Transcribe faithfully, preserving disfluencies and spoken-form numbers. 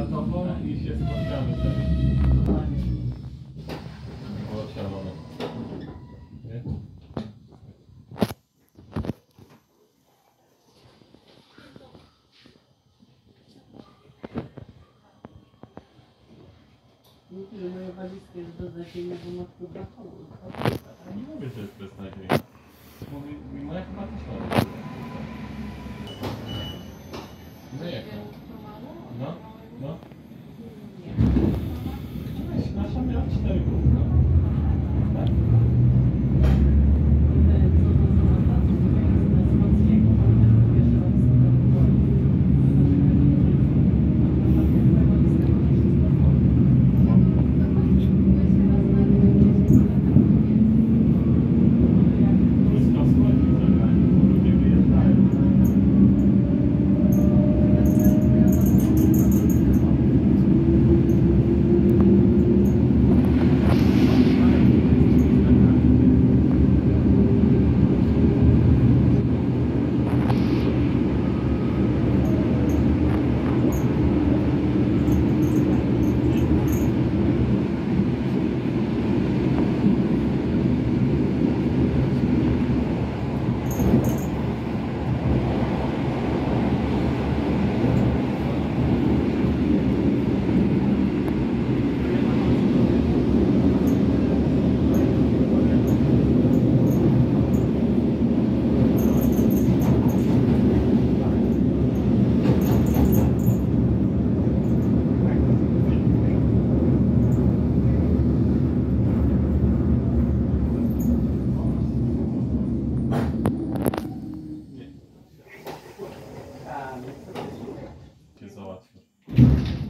tobą i się spotkamy też. Było siadone. Nie? Mówi, że moje walizki jest do nazienia, bo ma tu dwa koło. Ja nie mówię, że jest beznadziejna. Mówi, moja chyba też ma. No jak to? No, no. Weź, nasza miała cztery kółka. Tak? Cię załatwię.